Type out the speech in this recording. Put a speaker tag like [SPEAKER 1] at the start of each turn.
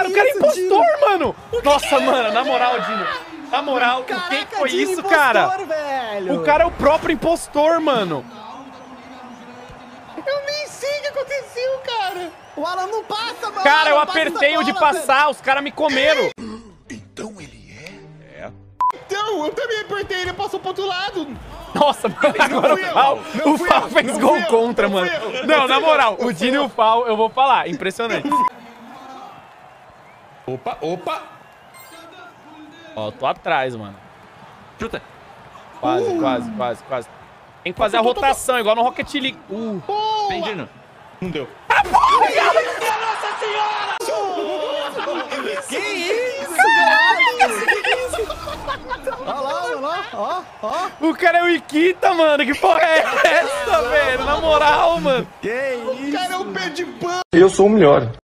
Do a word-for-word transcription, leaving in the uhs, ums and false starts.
[SPEAKER 1] Cara, o cara é impostor, mano. Nossa, mano, na moral, Dino. Na moral, o que foi isso, cara? O cara é o próprio impostor, mano.
[SPEAKER 2] Eu nem sei o que aconteceu, cara.
[SPEAKER 3] O Alan não passa, mano.
[SPEAKER 1] Cara, eu apertei o de passar, os caras me comeram.
[SPEAKER 4] Então ele é?
[SPEAKER 2] É. Então, eu também apertei, ele passou pro outro lado.
[SPEAKER 1] Nossa, mano, agora o Fal, o Fal fez gol contra, mano. Não, na moral, o Dino e o Fal, eu vou falar, impressionante.
[SPEAKER 2] Opa, opa.
[SPEAKER 1] Ó, tô atrás, mano.
[SPEAKER 2] Chuta.
[SPEAKER 1] Quase, uh. quase, quase, quase. Tem que fazer a rotação, igual no Rocket League. Uh.
[SPEAKER 2] Vem, Dino. Não deu.
[SPEAKER 1] Ah, porra,
[SPEAKER 2] Nossa senhora!
[SPEAKER 3] Que isso, caralho? Que isso? Olha lá, olha lá, ó, ó.
[SPEAKER 1] O cara é o Iquita, mano. Que porra é essa, velho? Na moral, mano.
[SPEAKER 3] Que isso?
[SPEAKER 2] O cara é o pé de pano.
[SPEAKER 4] Eu sou o melhor.